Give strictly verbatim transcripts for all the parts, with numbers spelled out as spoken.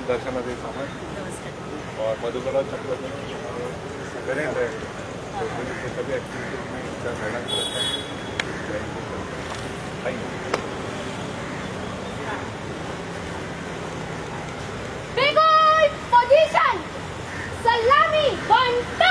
दर्शना दे सामंत और मधुकला चक्रवर्ती सगळे हैं तो सभी एक्टिविटीज में इनका गाइडेंस रहता है। Thank you. Big ol' position. Salami, one, two.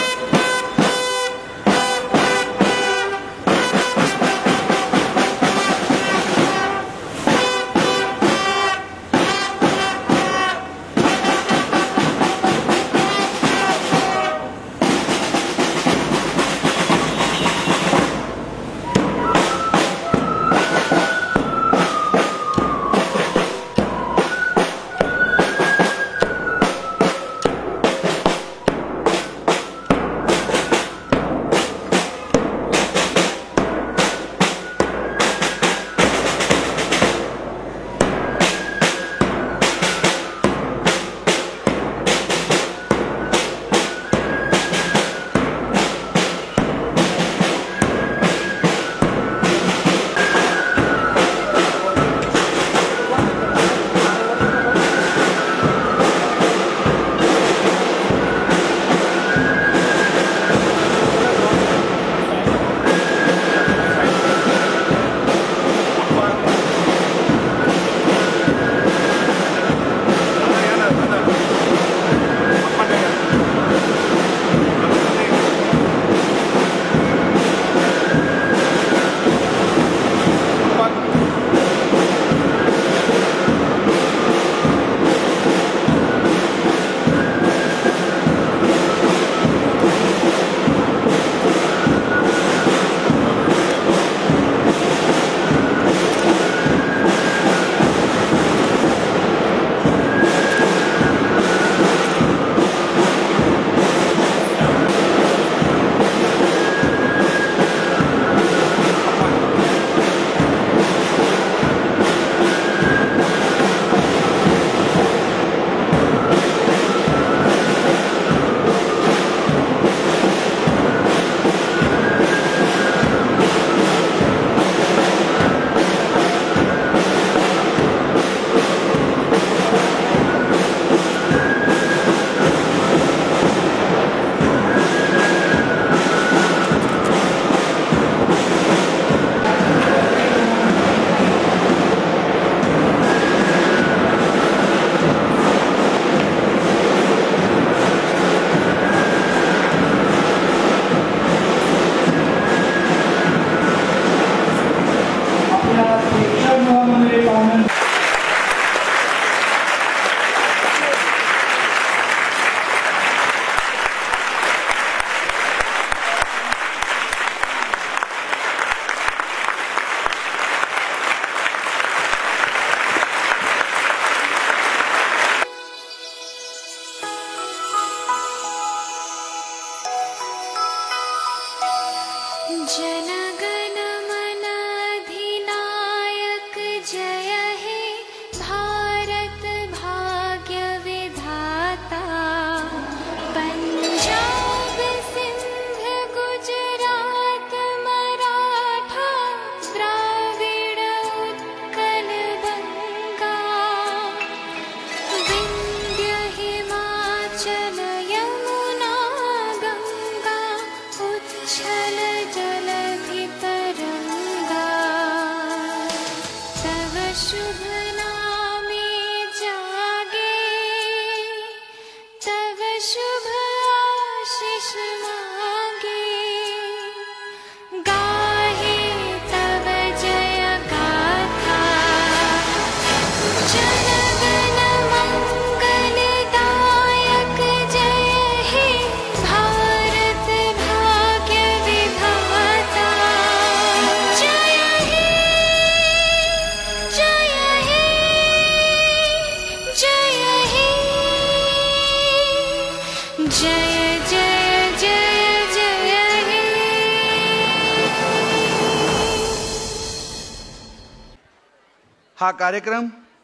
हा कार्यक्रम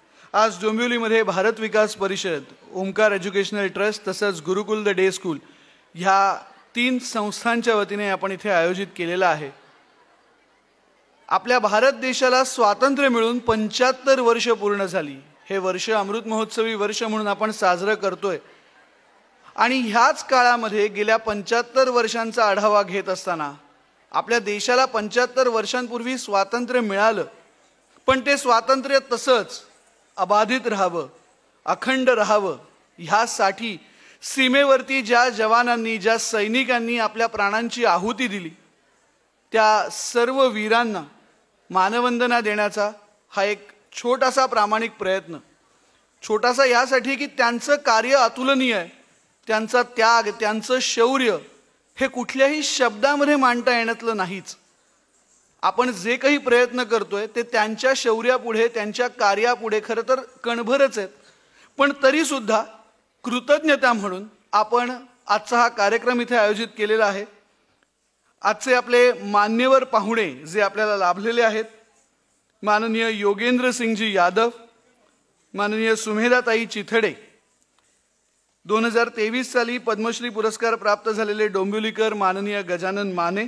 आज डोंबिवलीमध्ये भारत विकास परिषद, ओमकार एज्युकेशनल ट्रस्ट तसंच गुरुकुल द डे स्कूल ह्या तीन संस्थांच्या वतीने आपण इथे आयोजित केलेला आहे। आपल्या भारत देशाला स्वातंत्र्य मिळून पंच्याहत्तर वर्ष पूर्ण झाली। हे वर्ष अमृत महोत्सवी वर्ष म्हणून आपण साजरं करतोय. आणि ह्याच काळामध्ये गेल्या पंच्याहत्तर वर्षांचा आढावा घेत असताना आपल्या देशाला पंच्याहत्तर वर्षांपूर्वी स्वातंत्र्य मिळालं, पण ते स्वातंत्र्य तसंच अबाधित राहावं, अखंड राहावं, ह्यासाठी सीमेवरती ज्या जवानांनी, ज्या सैनिकांनी आपल्या प्राणांची आहुती दिली, त्या सर्व वीरांना मानवंदना देण्याचा हा एक छोटासा प्रामाणिक प्रयत्न. छोटासा यासाठी की त्यांचं कार्य अतुलनीय आहे, त्यांचा त्याग, त्यांचं शौर्य हे कुठल्याही शब्दामध्ये मांडता येण्यातलं नाहीच. आपण जे काही प्रयत्न करतोय ते त्यांच्या शौर्यापुढे, त्यांच्या कार्यापुढे खरं तर कणभरच आहेत. पण तरीसुद्धा कृतज्ञता म्हणून आपण आजचा हा कार्यक्रम इथे आयोजित केलेला आहे. आजचे आपले मान्यवर पाहुणे जे आपल्याला लाभलेले आहेत, माननीय योगेंद्र सिंगजी यादव, माननीय सुमेधाताई चिथडे, दोन हजार तेवीस साली पद्मश्री पुरस्कार प्राप्त झालेले डोंबिवलीकर माननीय गजानन माने,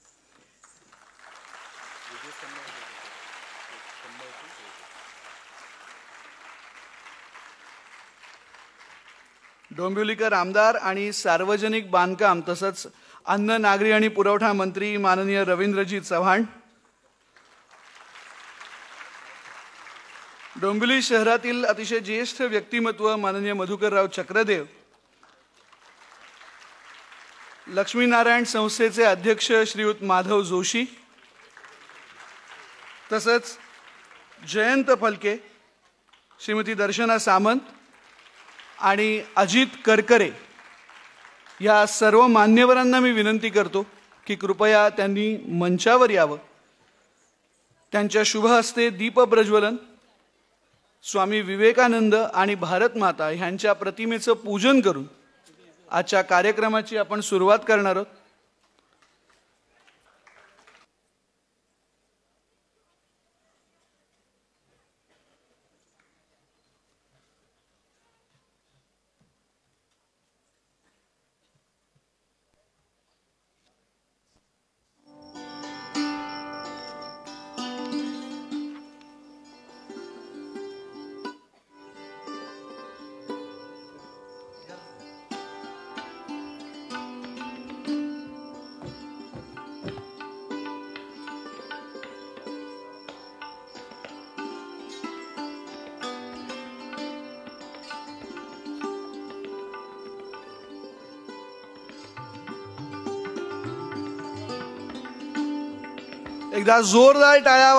डोंबिवलीकर आमदार आणि सार्वजनिक बांधकाम तसंच अन्न, नागरी आणि पुरवठा मंत्री माननीय रवींद्रजी चव्हाण, डोंबिवली शहरातील अतिशय ज्येष्ठ व्यक्तिमत्व माननीय मधुकरराव चक्रदेव, लक्ष्मीनारायण संस्थेचे अध्यक्ष श्रीयुत माधव जोशी, तसंच जयंत फलके, श्रीमती दर्शना सामंत आणि अजित करकरे या सर्व मान्यवरांना मी विनंती करतो की कृपया त्यांनी मंचावर यावं. त्यांच्या शुभ हस्ते दीप प्रज्वलन, स्वामी विवेकानंद आणि भारत माता ह्यांच्या प्रतिमेचं पूजन करून आजच्या कार्यक्रमाची आपण सुरुवात करणार आहोत. एकदा जोरदार टाळ्या.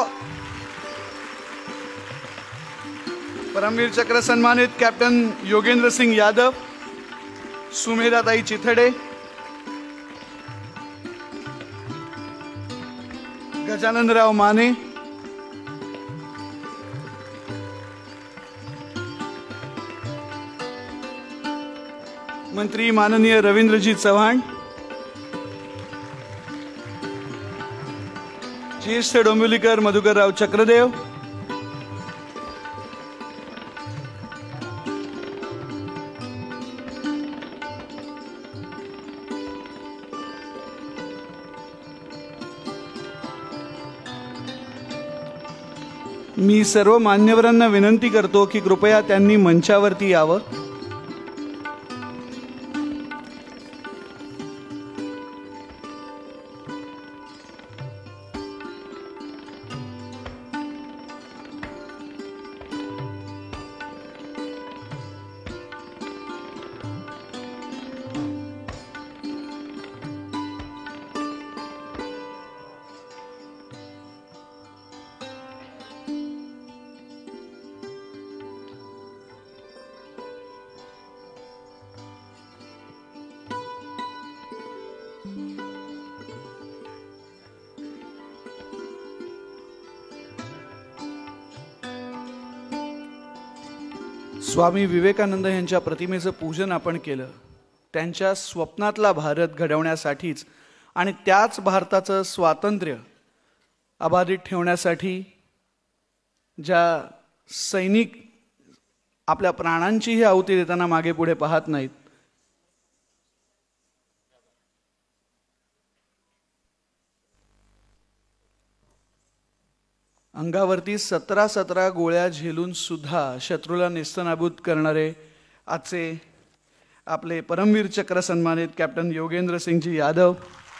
परमवीर चक्र सन्मानित कॅप्टन योगेंद्र सिंग यादव, सुमेधाताई चिथडे, गजाननराव माने, मंत्री माननीय रवींद्रजी चव्हाण, ज्येष्ठ डोंबिवलीकर मधुकरराव चक्रदेव, मी सर्व मान्यवरांना विनंती करतो की कृपया त्यांनी मंचावरती यावं. स्वामी विवेकानंद यांच्या प्रतिमेचं पूजन आपण केलं. त्यांच्या स्वप्नातला भारत घडवण्यासाठीच आणि त्याच भारताचं स्वातंत्र्य अबाधित ठेवण्यासाठी ज्या सैनिक आपल्या प्राणांचीही आहुती देताना मागे पुढे पाहत नाहीत, अंगावरती सतरा सतरा गोळ्या झेलून सुद्धा शत्रूला नेस्तनाबूत करणारे आजचे आपले परमवीर चक्र सन्मानित कॅप्टन योगेंद्र सिंगजी यादव,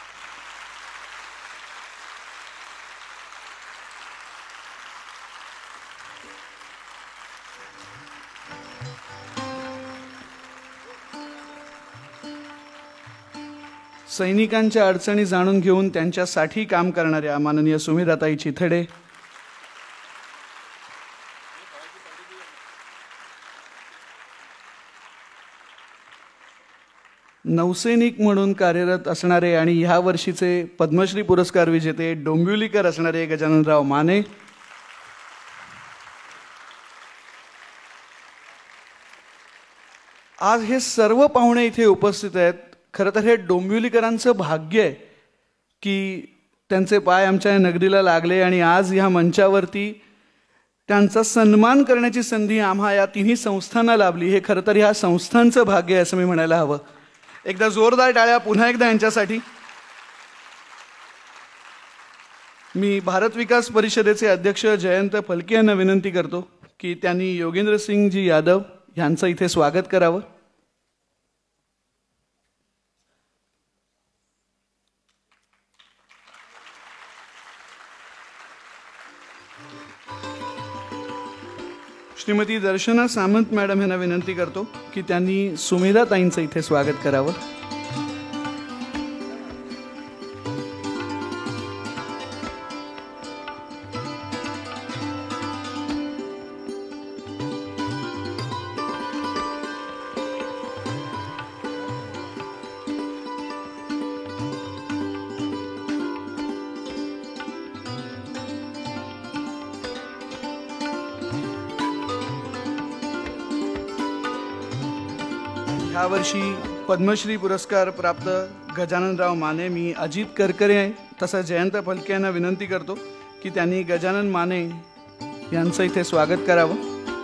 सैनिकांच्या अडचणी जाणून घेऊन त्यांच्यासाठी काम करणाऱ्या माननीय सुमेधाताई चिथडे, नौसैनिक म्हणून कार्यरत असणारे आणि ह्या वर्षीचे पद्मश्री पुरस्कार विजेते डोंबिवलीकर असणारे गजाननराव माने, आज हे सर्व पाहुणे इथे उपस्थित आहेत. खरं तर हे डोंबिवलीकरांचं भाग्य आहे की त्यांचे पाय आमच्या नगरीला लागले आणि आज ह्या मंचावरती त्यांचा सन्मान करण्याची संधी आम्हा या तिन्ही संस्थांना लाभली. हे खरं तर ह्या संस्थांचं भाग्य आहे असं मी म्हणायला हवं. एकदा जोरदार टाळ्या पुन्हा एकदा यांच्यासाठी. मी भारत विकास परिषदेचे अध्यक्ष जयंत फलके यांना विनंती करतो की त्यांनी योगेंद्र सिंगजी यादव यांचं इथे स्वागत करावं. श्रीमती दर्शना सामंत मॅडम यांना विनंती करतो की त्यांनी सुमेधा ताईंचं इथे स्वागत करावं. यावर्षी पद्मश्री पुरस्कार प्राप्त गजाननराव माने, मी अजित करकरे आहे तसं जयंत फलके यांना विनंती करतो की त्यांनी गजानन माने यांचं इथे स्वागत करावं.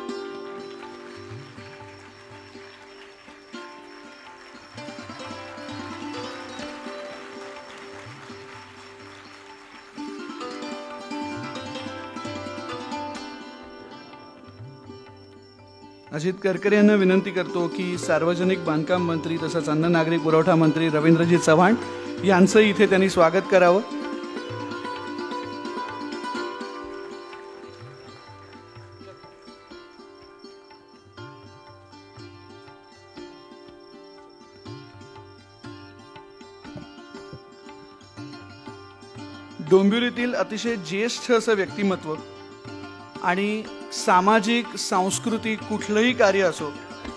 अजित करकरे यांना विनंती करतो की सार्वजनिक बांधकाम मंत्री तसंच अन्न नागरी पुरवठा मंत्री रवींद्रजी चव्हाण यांचं इथे त्यांनी स्वागत करावं. डोंबिवलीतील अतिशय ज्येष्ठ असं व्यक्तिमत्व आणि सामाजिक सांस्कृतिक कुठलंही कार्य असो,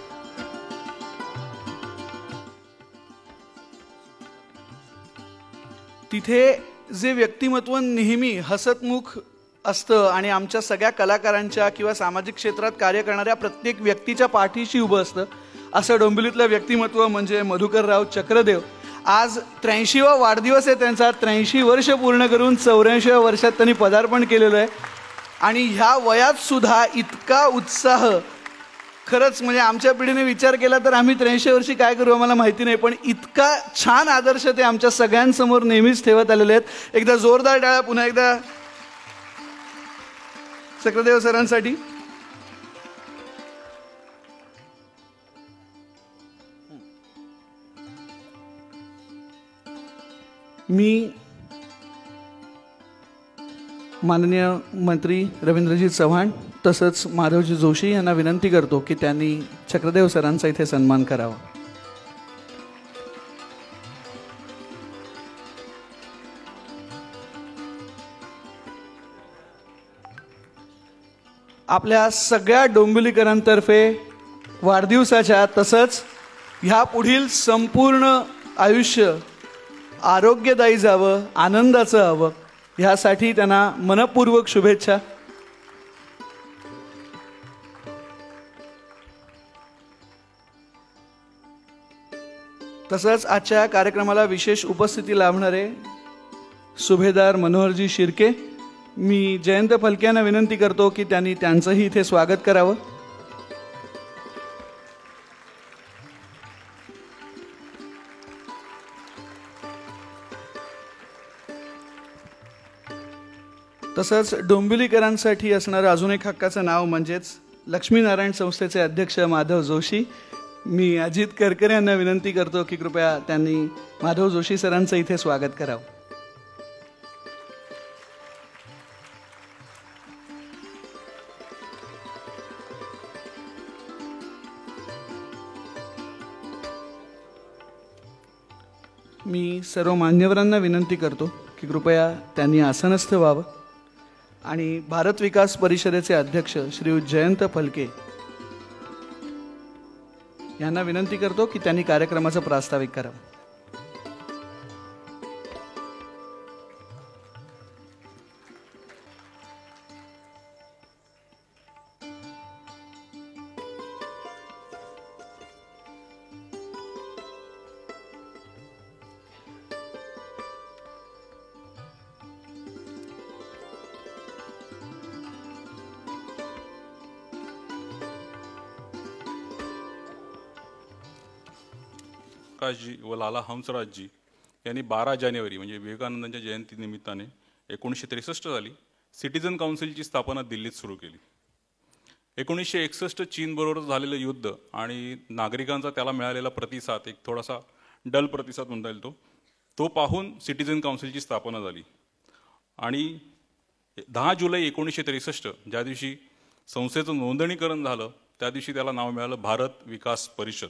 तिथे जे व्यक्तिमत्व नेहमी हसतमुख असतं आणि आमच्या सगळ्या कलाकारांच्या किंवा सामाजिक क्षेत्रात कार्य करणाऱ्या प्रत्येक व्यक्तीच्या पाठीशी उभं असतं, असं डोंबिवलीतलं व्यक्तिमत्व म्हणजे मधुकरराव चक्रदेव. आज त्र्याऐंशीवा वाढदिवस आहे त्यांचा. त्र्याऐंशी वर्ष पूर्ण करून चौऱ्याऐंशीव्या वर्षात त्यांनी पदार्पण केलेलं आहे आणि ह्या वयात सुद्धा इतका उत्साह, खरंच म्हणजे आमच्या पिढीने विचार केला तर आम्ही त्र्याऐंशी वर्षी काय करू आम्हाला माहिती नाही, पण इतका छान आदर्श ते आमच्या सगळ्यांसमोर नेहमीच ठेवत आलेले आहेत. एकदा जोरदार टाळ्या पुन्हा एकदा चक्रदेव सरांसाठी. मी माननीय मंत्री रवींद्रजी चव्हाण तसंच माधवजी जोशी यांना विनंती करतो की त्यांनी चक्रदेव सरांचा इथे सन्मान करावा. आपल्या सगळ्या डोंबिवलीकरांतर्फे वाढदिवसाच्या तसंच ह्या पुढील संपूर्ण आयुष्य आरोग्यदायी जावं, आनंदाचं हवं, ह्यासाठी त्यांना मनपूर्वक शुभेच्छा. तसंच आजच्या कार्यक्रमाला विशेष उपस्थिती लाभणारे सुभेदार मनोहरजी शिर्के, मी जयंत फलके यांना विनंती करतो की त्यांनी त्यांचंही इथे स्वागत करावं. तसंच डोंबिवलीकरांसाठी असणारं अजून एक हक्काचं नाव म्हणजेच लक्ष्मीनारायण संस्थेचे अध्यक्ष माधव जोशी. मी अजित करकरे यांना विनंती करतो की कृपया त्यांनी माधव जोशी सरांचं इथे स्वागत करावं. मी सर्व मान्यवरांना विनंती करतो की कृपया त्यांनी आसनस्थ व्हावं आणि भारत विकास परिषदेचे अध्यक्ष श्री जयंत फलके यांना विनंती करतो की त्यांनी कार्यक्रमाचं प्रास्ताविक करावं. जी व लाला हंसराजजी यांनी बारा जानेवारी म्हणजे विवेकानंदांच्या जयंती निमित्ताने एकोणीसशे त्रेसष्ट साली सिटीजन काउन्सिलची स्थापना दिल्लीत सुरू केली. एकोणीसशे एकसष्ट चीनबरोबर झालेलं युद्ध आणि नागरिकांचा त्याला मिळालेला प्रतिसाद, एक थोडासा डल प्रतिसाद म्हणता येईल, तो तो पाहून सिटीजन काउन्सिलची स्थापना झाली. आणि दहा जुलै एकोणीसशे त्रेसष्ट ज्या दिवशी संस्थेचं नोंदणीकरण झालं त्या दिवशी त्याला नाव मिळालं भारत विकास परिषद.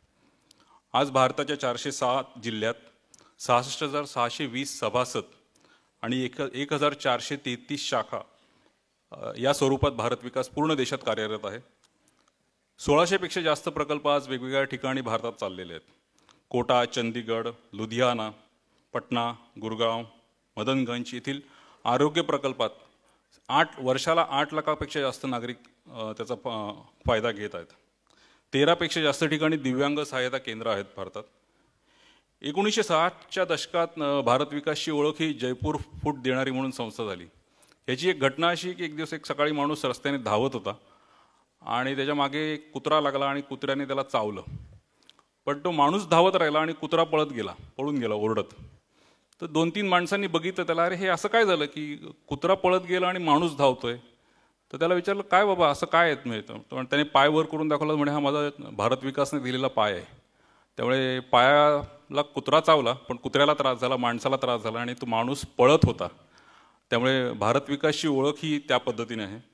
आज भारताच्या चारशे सात जिल्ह्यात सहासष्ट हजार सहाशे वीस सभासद आणि एक एक हजार चारशे तेहतीस शाखा या स्वरूपात भारत विकास पूर्ण देशात कार्यरत आहे. सोळाशेपेक्षा जास्त प्रकल्प आज वेगवेगळ्या ठिकाणी भारतात चाललेले आहेत. कोटा, चंदीगड, लुधियाना, पटना, गुरगाव, मदनगंज येथील आरोग्य प्रकल्पात आठ वर्षाला आठ लाखापेक्षा जास्त नागरिक त्याचा फायदा घेत आहेत. तेरापेक्षा जास्त ठिकाणी दिव्यांग सहायता केंद्र आहेत भारतात. एकोणीसशे साठच्या दशकात भारत विकासची ओळख ही जयपूर फूट देणारी म्हणून संस्था झाली. याची एक घटना अशी की एक दिवस एक सकाळी माणूस रस्त्याने धावत होता आणि त्याच्या मागे एक कुत्रा लागला आणि कुत्र्याने त्याला चावलं. पण तो माणूस धावत राहिला आणि कुत्रा पळत गेला पळून गेला ओरडत. तर दोन तीन माणसांनी बघितलं त्याला, अरे हे असं काय झालं की कुत्रा पळत गेला आणि माणूस धावतोय. तर त्याला विचारलं काय बाबा असं काय येत मिळतं. तर त्याने पाय वर करून दाखवला, म्हणे हा माझा भारत विकासने दिलेला पाय आहे. त्यामुळे पायाला कुत्रा चावला पण कुत्र्याला त्रास झाला, माणसाला त्रास झाला आणि तो माणूस पळत होता. त्यामुळे भारत विकासची ओळख ही त्या पद्धतीने आहे.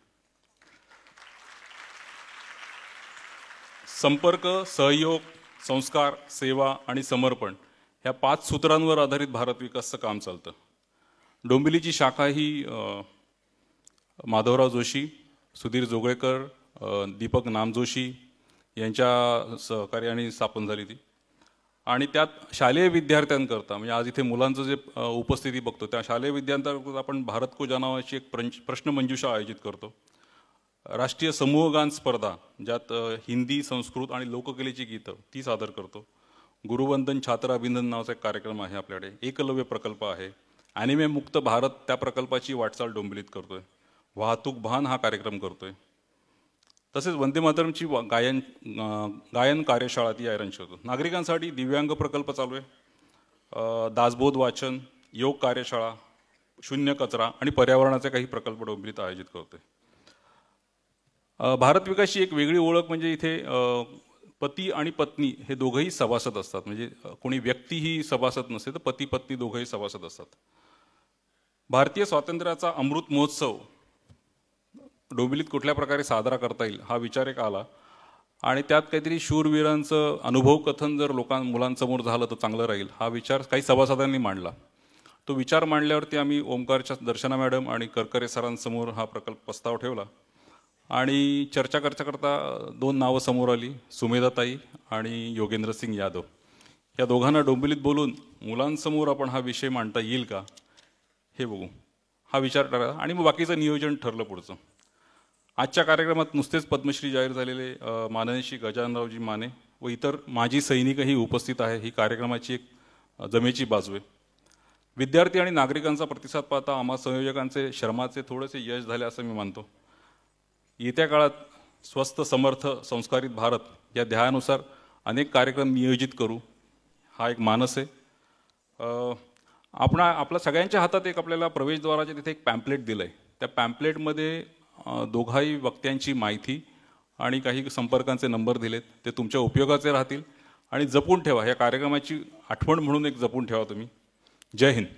संपर्क, सहयोग, संस्कार, सेवा आणि समर्पण ह्या पाच सूत्रांवर आधारित भारत विकासचं काम चालतं. डोंबिवलीची शाखा ही माधवराव जोशी, सुधीर जोगळेकर, दीपक नामजोशी यांच्या सहकार्याने स्थापन झाली ती. आणि त्यात शालेय विद्यार्थ्यांकरता म्हणजे आज इथे मुलांचं जे उपस्थिती बघतो त्या शालेय विद्यार्थ्यांकरता आपण भारत को जाना नावाची एक प्रश्न मंजुषा आयोजित करतो. राष्ट्रीय समूहगान स्पर्धा ज्यात हिंदी, संस्कृत आणि लोककलेची गीतं ती सादर करतो. गुरुवंदन छात्र अभिनंदन नावाचा एक कार्यक्रम आहे आपल्याकडे. एकलव्य प्रकल्प आहे. ॲनिमे मुक्त भारत त्या प्रकल्पाची वाटचाल डोंबिवलीत करतोय. वाहतूक भान हा कार्यक्रम करतोय. तसेच वंदे मातरमची गायन गायन कार्यशाळा ती आयोजन करतो. नागरिकांसाठी दिव्यांग प्रकल्प चालू आहे. दासबोध वाचन, योग कार्यशाळा, शून्य कचरा आणि पर्यावरणाचे काही प्रकल्प डोंबिवलीत आयोजित करतोय. भारत विकासची एक वेगळी ओळख म्हणजे इथे पती आणि पत्नी हे दोघंही सभासद असतात. म्हणजे कोणी व्यक्तीही सभासद नसते तर पती पत्नी दोघंही सभासद असतात. भारतीय स्वातंत्र्याचा अमृत महोत्सव डोंबिवलीत कुठल्या प्रकारे साजरा करता येईल हा विचार एक आला आणि त्यात काहीतरी शूरवीरांचं अनुभव कथन जर लोकां मुलांसमोर झालं तर चांगलं राहील हा विचार काही सभासदांनी मांडला. तो विचार मांडल्यावरती आम्ही ओमकारच्या दर्शना मॅडम आणि करकरे सरांसमोर हा प्रकल्प प्रस्ताव ठेवला आणि चर्चा करता करता दोन नावं समोर आली, सुमेधाताई आणि योगेंद्र सिंग यादव. या दोघांना डोंबिवलीत बोलून मुलांसमोर आपण हा विषय मांडता येईल का हे बघू हा विचार करा आणि मग बाकीचं नियोजन ठरलं पुढचं. आजच्या कार्यक्रमात नुसतेच पद्मश्री जाहीर झालेले माननीय श्री गजाननरावजी माने व इतर माजी सैनिकही उपस्थित आहे. ही कार्यक्रमाची एक जमेची बाजू आहे. विद्यार्थी आणि नागरिकांचा प्रतिसाद पाहता आम्हा संयोजकांचे श्रमाचे थोडेसे यश झाले असं मी मानतो. येत्या काळात स्वस्थ, समर्थ, संस्कारित भारत या ध्येयानुसार अनेक कार्यक्रम नियोजित करू हा एक मानस आहे. आपण आपल्या सगळ्यांच्या हातात एक आपल्याला प्रवेशद्वाराच्या तिथे एक पॅम्पलेट दिलं आहे. त्या पॅम्पलेटमध्ये दोघाही वक्त्यांची माहिती आणि काही संपर्कांचे नंबर दिलेत, ते तुमच्या उपयोगाचे राहतील आणि जपून ठेवा. या कार्यक्रमाची आठवण म्हणून एक जपून ठेवा तुम्ही. जय हिंद.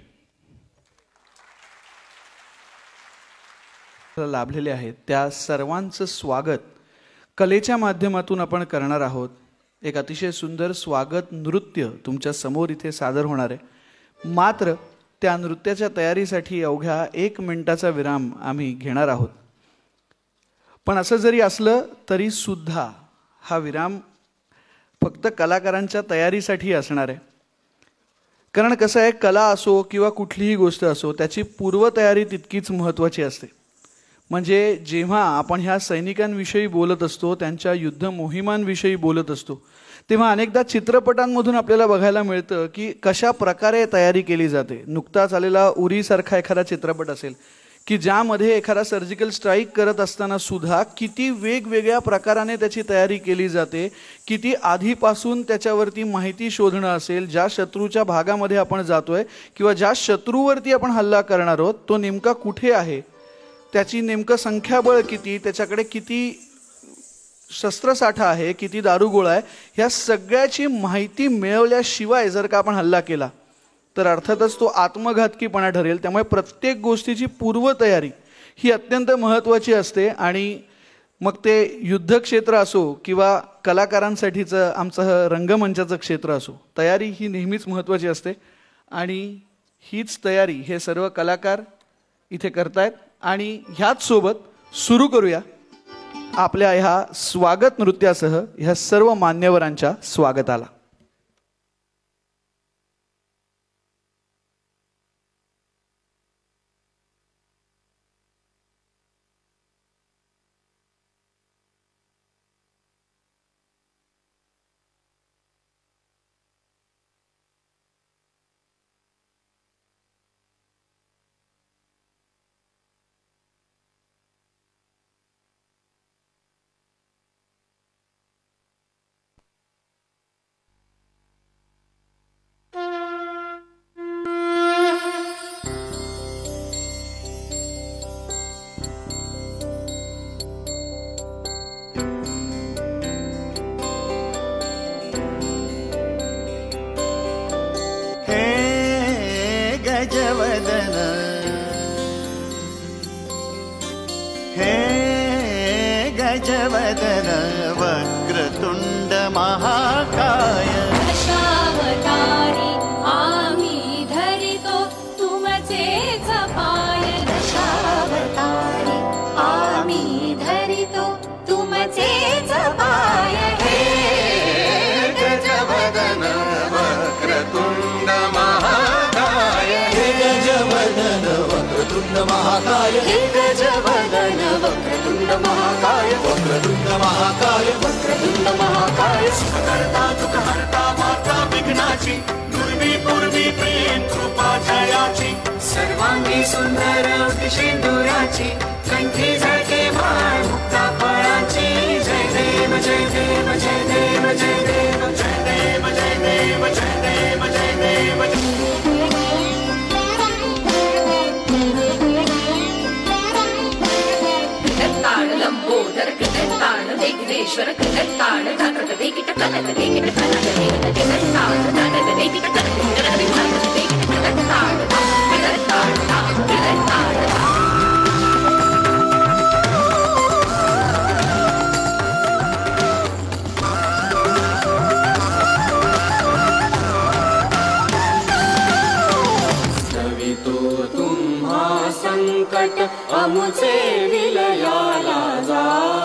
लाभलेले आहेत त्या सर्वांचं स्वागत कलेच्या माध्यमातून आपण करणार आहोत. एक अतिशय सुंदर स्वागत नृत्य तुमच्या समोर इथे सादर होणार आहे. मात्र त्या नृत्याच्या तयारीसाठी अवघ्या एक मिनिटाचा विराम आम्ही घेणार आहोत. पण असं जरी असलं तरी सुद्धा हा विराम फक्त कलाकारांच्या तयारीसाठी असणार आहे. कारण कसं आहे, कला असो किंवा कुठलीही गोष्ट असो त्याची पूर्वतयारी तितकीच महत्त्वाची असते. म्हणजे जेव्हा आपण ह्या सैनिकांविषयी बोलत असतो, त्यांच्या युद्ध मोहिमांविषयी बोलत असतो, तेव्हा अनेकदा चित्रपटांमधून आपल्याला बघायला मिळतं की कशा प्रकारे तयारी केली जाते. नुकताच आलेला उरीसारखा एखादा चित्रपट असेल की ज्यामध्ये एखादा सर्जिकल स्ट्राईक करत असताना सुद्धा किती वेगवेगळ्या प्रकाराने त्याची तयारी केली जाते, किती आधीपासून त्याच्यावरती माहिती शोधणं असेल, ज्या शत्रूच्या भागामध्ये आपण जातोय किंवा ज्या शत्रूवरती आपण हल्ला करणार आहोत तो नेमका कुठे आहे, त्याची नेमकं संख्याबळ किती, त्याच्याकडे किती शस्त्रसाठा आहे, किती दारुगोळा आहे, ह्या सगळ्याची माहिती मिळवल्याशिवाय जर का आपण हल्ला केला तर अर्थातच तो आत्मघातकीपणा ठरेल. त्यामुळे प्रत्येक गोष्टीची पूर्वतयारी ही अत्यंत महत्त्वाची असते. आणि मग ते युद्धक्षेत्र असो किंवा कलाकारांसाठीचं आमचं रंगमंचाचं क्षेत्र असो, तयारी ही नेहमीच महत्त्वाची असते. आणि हीच तयारी हे सर्व कलाकार इथे करतायत. आणि ह्याच सोबत सुरू करूया आपल्या ह्या स्वागत नृत्यासह ह्या सर्व मान्यवरांच्या स्वागताला. गजवदन हे गजवदन वक्रतुंड महाकाय दशावतारी आम्ही धरितो तुमचेच पाय. दशावतारी आम्ही धरितो तुमचेच पाय. हे गजवदन वक्रतुंड महाकाय हे गजवदन वक्रतुंड महाकाय हे गजवदन वक्रतुंड महाकाय वक्रतुंड महाकाय वक्रतुंड महाकाय सुखकर्ता दुःखहर्ता माता विघ्नाची दुर्वी पूर्वी प्रेम कृपा जयाची सर्वांगी सुंदर शेंदुराची कंठी झळके माळ मुक्ता फळाची. जय देव जय देव जय देव जय देव जय देव जय देव जय देव जय देव कृतताळ लंबोदर कृतताळ विघ्नेश्वर कृतताळ धात्रक देखीट कनक देखीट कनक देखीट कृतताळ धात्रक देखीट कनक देखीट कनक देखीट कृतताळ कृतताळ कृतताळ. संकट अमुचे विलयाला जा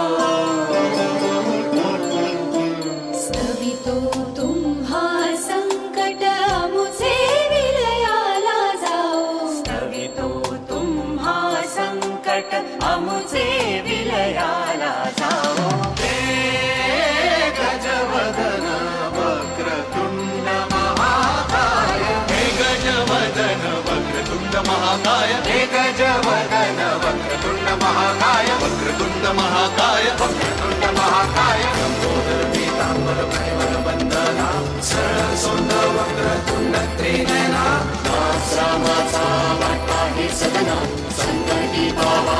स्तवितो तुम्हा संकट अमुचे विलयाला जाओ. स्तवितो तुम्हा संकट अमुचे विलयाला जाओ. हे गजवदन वक्रतुंड महाकाय हे गजवदन वक्रतुंड महाकाय हे गजवदन वक्रतुंड महाकाय वक्रतुंड महाकाय वक्रतुंड महाकाय लंबोदर पीतांबर परिवर वंदना सरळ सोंड वक्रतुंड त्रिनयना रामाचा वाटा हे सदना संकटी बाबा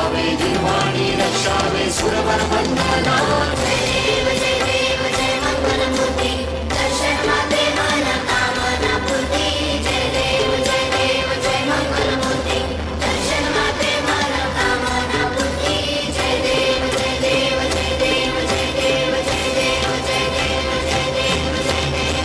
सुरवर वंदना जय देव जय देव जय मंगलमूर्ति दर्शन माते मन कामना पूर्ति जय देव जय देव जय मंगलमूर्ति दर्शन माते मन कामना पूर्ति जय देव जय देव जय देव जय देव जय देव जय देव जय देव जय देव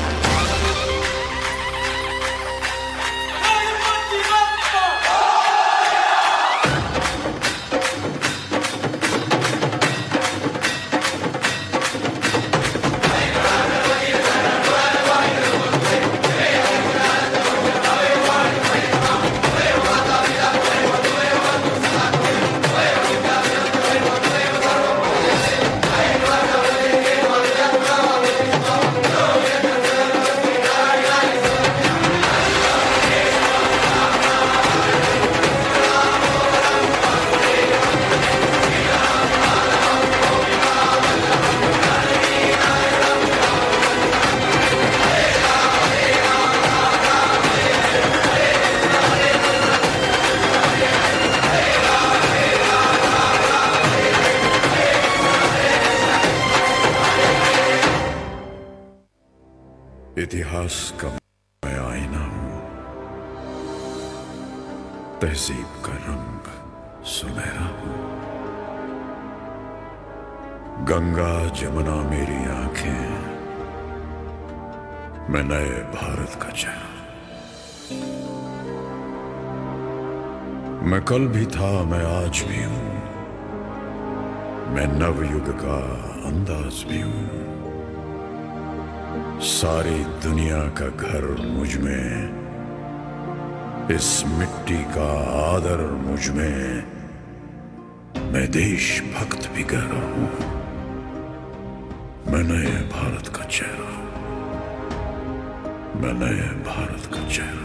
इतिहास का मैं आईना हूं, तहजीब का रंग सुनहरा हूं। गंगा जमुना मेरी आंखें, मैं नए भारत का चेहरा। मैं कल भी था, मैं आज भी हूं, मैं नवयुग का अंदाज भी हूं। सारी दुनिया का घर मुझ में, इस मिट्टी का आदर मुझ में, मैं देशभक्त भी गहरा हूं, मैं नए भारत का चेहरा, मैं नए भारत का चेहरा।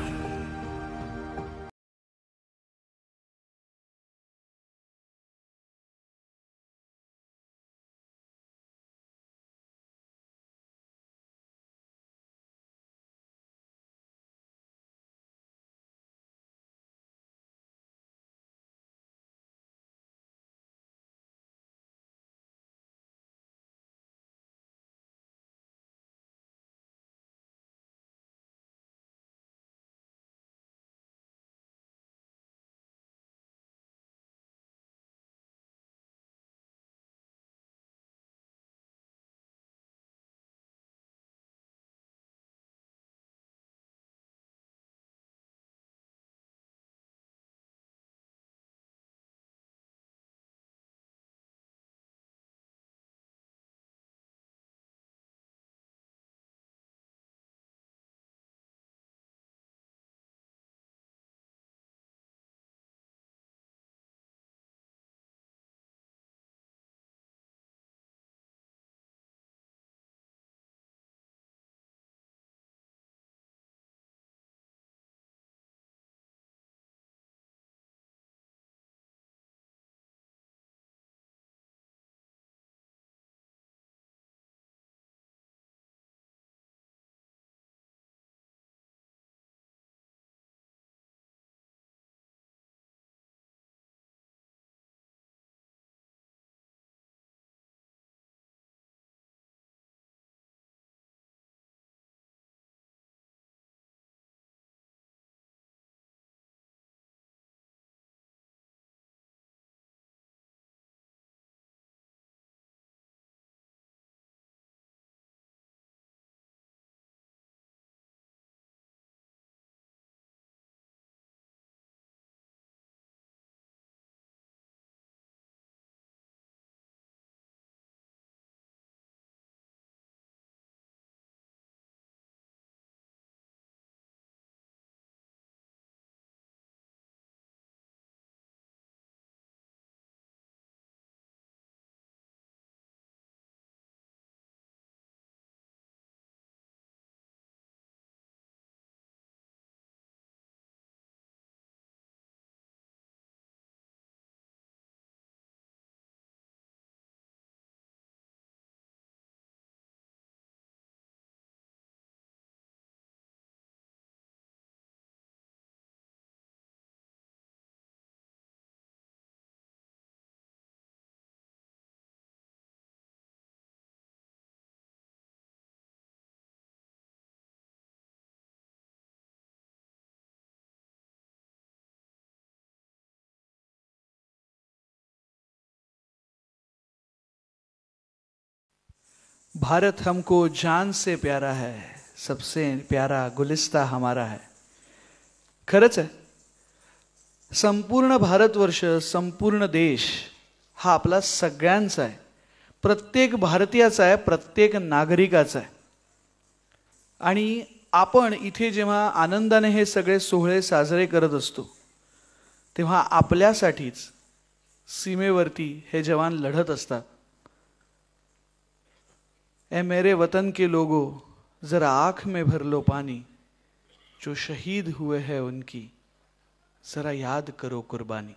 भारत हमको जान से प्यारा है, सबसे प्यारा गुलिस्ता हमारा है. खरंच आहे, संपूर्ण भारतवर्ष, संपूर्ण देश हा आपला सगळ्यांचा आहे, प्रत्येक भारतीयाचा आहे, प्रत्येक नागरिकाचा आहे. आणि आपण इथे जेव्हा आनंदाने हे सगळे सोहळे साजरे करत असतो तेव्हा आपल्यासाठीच सीमेवरती हे जवान लढत असतात. ए मेरे वतन के लोगो जरा आँख में भर लो पानी, जो शहीद हुए हैं उनकी जरा याद करो कुर्बानी.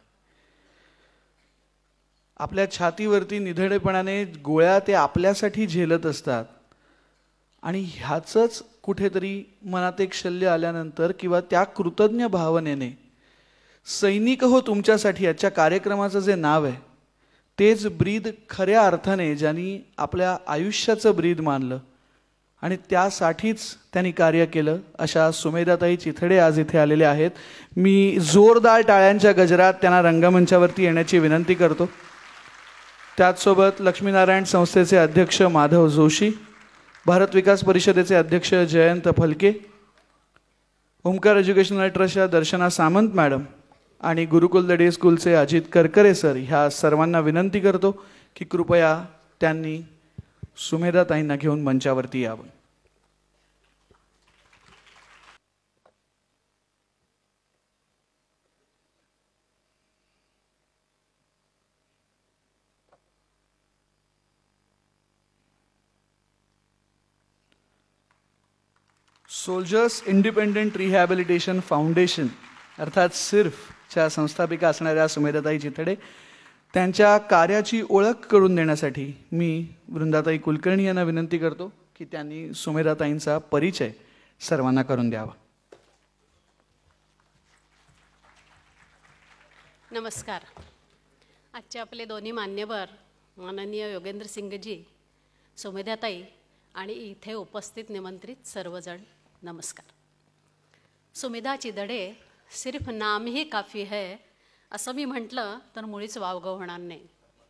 आपल्या छातीवरती निधडेपणाने गोळ्या ते आपल्यासाठी झेलत असतात. आणि ह्याचंच कुठेतरी मनात एक शल्य आल्यानंतर किंवा त्या कृतज्ञ भावनेने सैनिक हो तुमच्यासाठी याच्या कार्यक्रमाचं जे नाव आहे तेच ब्रीद खऱ्या अर्थाने ज्यांनी आपल्या आयुष्याचं ब्रीद मानलं आणि त्यासाठीच त्यांनी कार्य केलं अशा सुमेधाताई चिथडे आज इथे आलेले आहेत. मी जोरदार टाळ्यांच्या गजरात त्यांना रंगमंचावरती येण्याची विनंती करतो. त्याचसोबत लक्ष्मीनारायण संस्थेचे अध्यक्ष माधव जोशी, भारत विकास परिषदेचे अध्यक्ष जयंत फलके, ओमकार एज्युकेशनल ट्रस्टच्या दर्शना सामंत मॅडम आणि गुरुकुल द डे स्कूलचे अजित करकरे सर ह्या सर्वांना विनंती करतो की कृपया त्यांनी सुमेधाताईंना घेऊन मंचावरती यावं. सोल्जर्स इंडिपेंडेंट रिहॅबिलिटेशन फाउंडेशन अर्थात सिर्फच्या संस्थापिका असणाऱ्या सुमेधाताई चिथडे त्यांच्या कार्याची ओळख करून देण्यासाठी मी वृंदाताई कुलकर्णी यांना विनंती करतो की त्यांनी सुमेधाताईंचा परिचय सर्वांना करून द्यावा. नमस्कार. आजचे आपले दोन्ही मान्यवर माननीय योगेंद्र सिंगजी, सुमेधाताई आणि इथे उपस्थित निमंत्रित सर्वजण नमस्कार. सुमेधा चिथडे सिर्फ नाम ही काफी है असं मी म्हटलं तर मुळीच वावगं होणार नाही.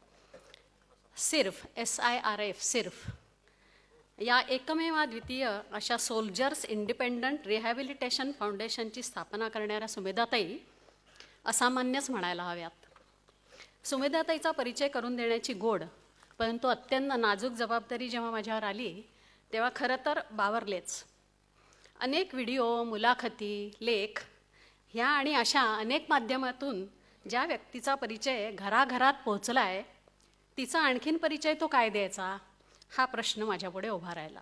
सिर्फ एस आय आर एफ सिर्फ या एकमेवाद्वितीय अशा सोल्जर्स इंडिपेंडंट रिहॅबिलिटेशन फाउंडेशनची स्थापना करणाऱ्या सुमेधाताई असामान्यच म्हणायला हव्यात. सुमेधाताईचा परिचय करून देण्याची गोड परंतु अत्यंत नाजूक जबाबदारी जेव्हा माझ्यावर आली तेव्हा खरं तर बावरलेच. अनेक व्हिडिओ, मुलाखती, लेख ह्या आणि अशा अनेक माध्यमातून ज्या व्यक्तीचा परिचय घराघरात पोहोचला आहे तिचा आणखीन परिचय तो काय द्यायचा हा प्रश्न माझ्यापुढे उभा राहिला.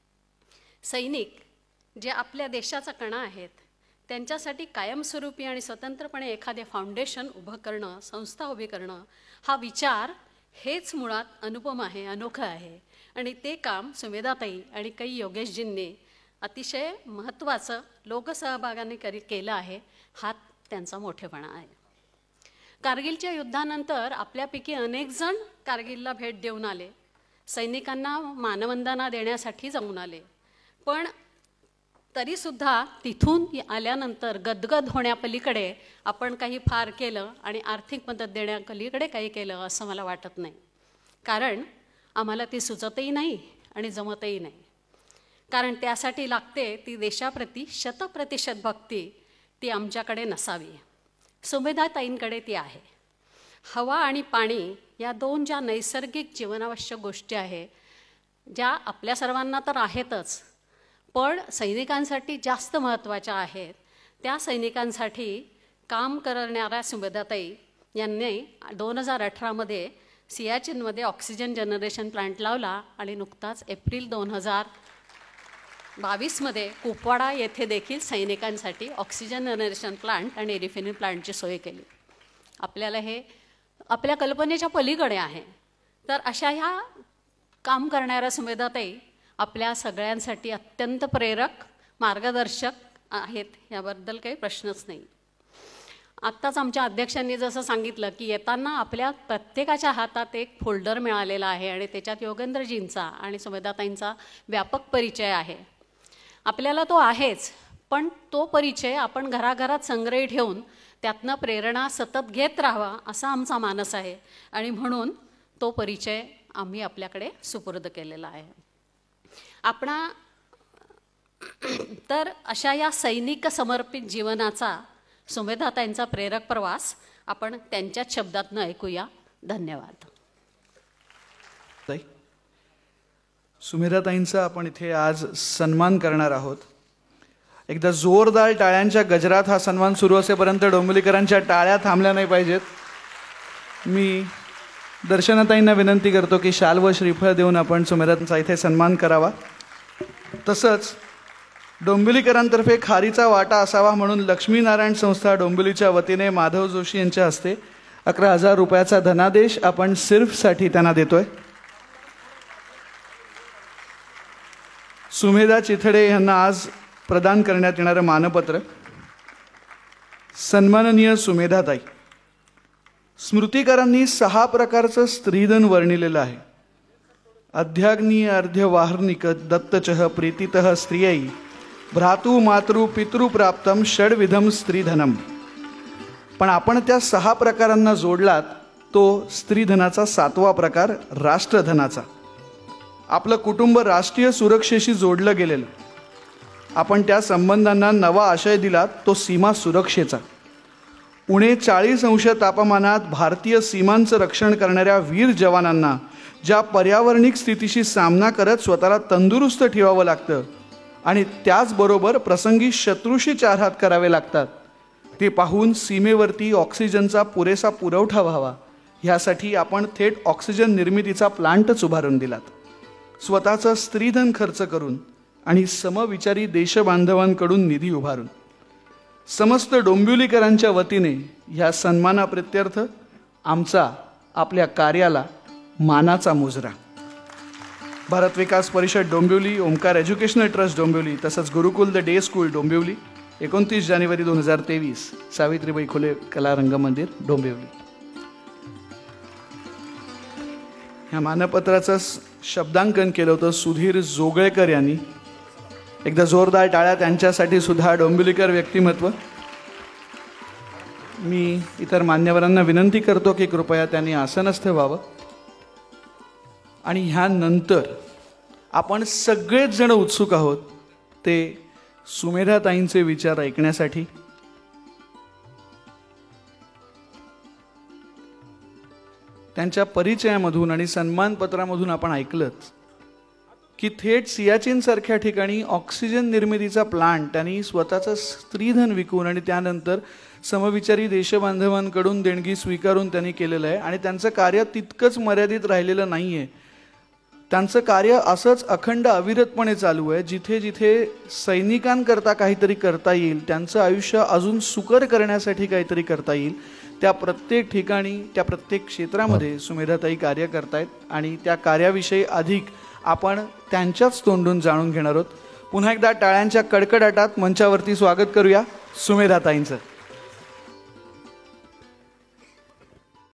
सैनिक जे आपल्या देशाचा कणा आहेत त्यांच्यासाठी कायमस्वरूपी आणि स्वतंत्रपणे एखादे फाउंडेशन उभं करणं, संस्था उभी करणं हा विचार हेच मुळात अनुपम आहे, अनोखं आहे. आणि ते काम सुमेधाताई आणि काही योगेशजींनी अतिशय महत्त्वाचं लोकसहभागाने करी केलं आहे. हा त्यांचा मोठेपणा आहे. कारगिलच्या युद्धानंतर आपल्यापैकी अनेक जण कारगिलला भेट देऊन आले, सैनिकांना मानवंदना देण्यासाठी जाऊन आले. पण तरीसुद्धा तिथून आल्यानंतर गदगद होण्यापलीकडे आपण काही फार केलं आणि आर्थिक मदत देण्यापलीकडे काही केलं असं मला वाटत नाही. कारण आम्हाला ती सुचतही नाही आणि जमतही नाही. कारण त्यासाठी लागते ती देशाप्रती शतप्रतिशत भक्ती, ती आमच्याकडे नसावी. सुमेधाताईंकडे ती आहे. हवा आणि पाणी या दोन ज्या नैसर्गिक जीवनावश्यक गोष्टी आहे ज्या आपल्या सर्वांना तर आहेतच पण सैनिकांसाठी जास्त महत्त्वाच्या आहेत, त्या सैनिकांसाठी काम करणाऱ्या सुमेधाताई यांनी दोन हजार अठरामध्ये सियाचीनमध्ये ऑक्सिजन जनरेशन प्लांट लावला आणि नुकताच एप्रिल दोन हजार बावीसमध्ये कुपवाडा येथे देखील सैनिकांसाठी ऑक्सिजन जनरेशन प्लांट आणि रिफिनिंग प्लांटची सोय केली. आपल्याला हे आपल्या कल्पनेच्या पलीकडे आहे. तर अशा ह्या काम करणाऱ्या सुमेधाताई आपल्या सगळ्यांसाठी अत्यंत प्रेरक, मार्गदर्शक आहेत, याबद्दल काही प्रश्नच नाही. आत्ताच आमच्या अध्यक्षांनी जसं सांगितलं की येताना आपल्या प्रत्येकाच्या हातात एक फोल्डर मिळालेला आहे आणि त्याच्यात योगेंद्रजींचा आणि सुमेधाताईंचा व्यापक परिचय आहे. आपल्याला तो आहेच, पण तो परिचय आपण घराघरात संग्रही ठेवून त्यातनं प्रेरणा सतत घेत राहावा असा आमचा मानस आहे आणि म्हणून तो परिचय आम्ही आपल्याकडे सुपूर्द केलेला आहे. आपणा तर अशा या सैनिक समर्पित जीवनाचा सुमेधाताईंचा प्रेरक प्रवास आपण त्यांच्याच शब्दातनं ऐकूया. धन्यवाद. सुमेधाताईंचा आपण इथे आज सन्मान करणार आहोत. एकदा जोरदार टाळ्यांच्या गजरात हा सन्मान सुरू असेपर्यंत डोंबिवलीकरांच्या टाळ्या थांबल्या नाही पाहिजेत. मी दर्शनाताईंना विनंती करतो की शाल व श्रीफळ देऊन आपण सुमेधाताईंचा इथे सन्मान करावा. तसंच डोंबिवलीकरांतर्फे खारीचा वाटा असावा म्हणून लक्ष्मीनारायण संस्था डोंबिवलीच्या वतीने माधव जोशी यांच्या हस्ते अकरा हजार रुपयाचा धनादेश आपण सिर्फसाठी त्यांना देतोय. सुमेधा चिथडे यांना आज प्रदान करण्यात येणारं मानपत्र. सन्माननीय सुमेधाताई, स्मृतिकारांनी सहा प्रकारचं स्त्रीधन वर्णिलेलं आहे. अध्याग्नी अर्ध्यवाहर्निक दत्तचः प्रीतितः स्त्रियै भ्रातु मातृ पितृप्राप्तम षड्विधम स्त्रीधनम. पण आपण त्या सहा प्रकारांना जोडलात तो स्त्रीधनाचा सातवा प्रकार राष्ट्रधनाचा. आपलं कुटुंब राष्ट्रीय सुरक्षेशी जोडलं गेलेलं. आपण त्या संबंधांना नवा आशय दिलात तो सीमा सुरक्षेचा. उणे चाळीस अंश तापमानात भारतीय सीमांचं रक्षण करणाऱ्या वीर जवानांना ज्या पर्यावरणिक स्थितीशी सामना करत स्वतःला तंदुरुस्त ठेवावं लागतं आणि त्याचबरोबर प्रसंगी शत्रूशी चार हात करावे लागतात, ते पाहून सीमेवरती ऑक्सिजनचा पुरेसा पुरवठा व्हावा ह्यासाठी आपण थेट ऑक्सिजन निर्मितीचा प्लांटच उभारून दिलात. स्वतःचं स्त्रीधन खर्च करून आणि समविचारी देशबांधवांकडून निधी उभारून समस्त डोंबिवलीकरांच्या वतीने ह्या सन्मानाप्रित्यर्थ आमचा आपल्या कार्याला मानाचा मुजरा. भारत विकास परिषद डोंबिवली, ओमकार एज्युकेशनल ट्रस्ट डोंबिवली तसंच Gurukul the day school Dombivli, एकोणतीस जानेवारी दोन हजार तेवीस, सावित्रीबाई फुले कला रंगमंदिर डोंबिवली. ह्या मानपत्राचं शब्दांकन केलं होतं सुधीर जोगळेकर यांनी. एकदा जोरदार टाळ्या त्यांच्यासाठी सुद्धा. डोंबिवलीकर व्यक्तिमत्व. मी इतर मान्यवरांना विनंती करतो की कृपया त्यांनी आसनस्थ व्हावं. आणि ह्यानंतर आपण सगळेच जण उत्सुक आहोत ते सुमेधाताईंचे विचार ऐकण्यासाठी. त्यांच्या परिचयामधून आणि सन्मानपत्रामधून आपण ऐकलंच की थेट सियाचीनसारख्या ठिकाणी ऑक्सिजन निर्मितीचा प्लांट त्यांनी स्वतःचं स्त्रीधन विकून आणि त्यानंतर समविचारी देशबांधवांकडून देणगी स्वीकारून त्यांनी केलेलं आहे. आणि त्यांचं कार्य तितकंच मर्यादित राहिलेलं नाही आहे. त्यांचं कार्य असंच अखंड अविरतपणे चालू आहे. जिथे जिथे सैनिकांकरता काहीतरी करता येईल, त्यांचं आयुष्य अजून सुकर करण्यासाठी काहीतरी करता येईल, त्या प्रत्येक ठिकाणी त्या प्रत्येक क्षेत्रामध्ये सुमेधाताई कार्य करतायत. आणि त्या कार्याविषयी अधिक आपण त्यांच्याच तोंडून जाणून घेणार आहोत. पुन्हा एकदा टाळ्यांच्या कडकडाटात मंचावरती स्वागत करूया सुमेधाताईंचं.